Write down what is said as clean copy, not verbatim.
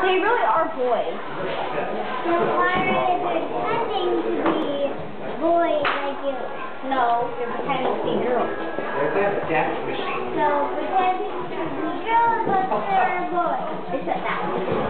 They really are boys. So why are they pretending to be boys like you? No, they're pretending to be girls. There's that death machine. So pretending to be girls, but they're boys. They said that.